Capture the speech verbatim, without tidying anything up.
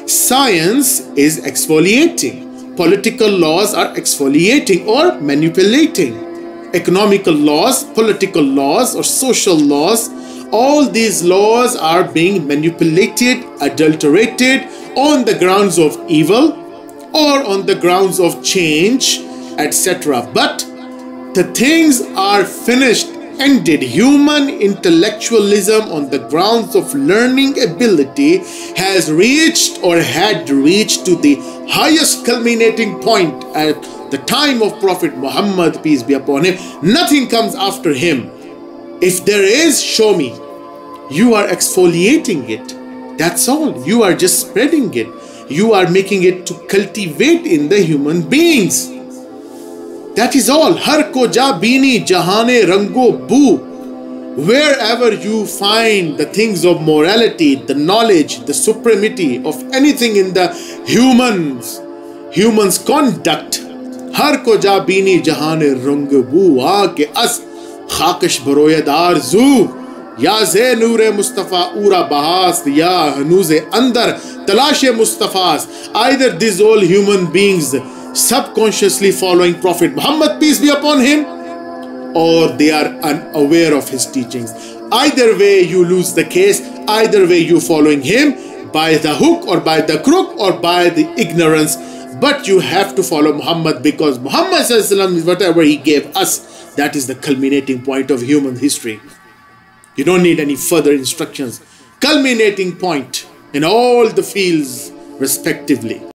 Science is exfoliating. Political laws are exfoliating or manipulating. Economical laws, political laws, or social laws, all these laws are being manipulated, adulterated on the grounds of evil or on the grounds of change, et cetera. But the things are finished, ended. Human intellectualism on the grounds of learning ability has reached or had reached to the highest culminating point at the time of Prophet Muhammad, peace be upon him. Nothing comes after him. If there is, show me. You are exfoliating it. That's all. You are just spreading it. You are making it to cultivate in the human beings. That is all. Har ko ja bini jahane rango boo. Wherever you find the things of morality, the knowledge, the supremacy of anything in the humans, humans' conduct, har ko ja bini jahane rango boo. Aake as khakish baroyadar zu. Ya ze nure Mustafa ura bahas, ya hanuze andar talashe Mustafas. Either these all human beings subconsciously following Prophet Muhammad, peace be upon him, or they are unaware of his teachings. Either way you lose the case. Either way you following him by the hook or by the crook or by the ignorance. But you have to follow Muhammad, because Muhammad sallallahu alaihi wasallam is whatever he gave us. That is the culminating point of human history. You don't need any further instructions. Culminating point in all the fields respectively.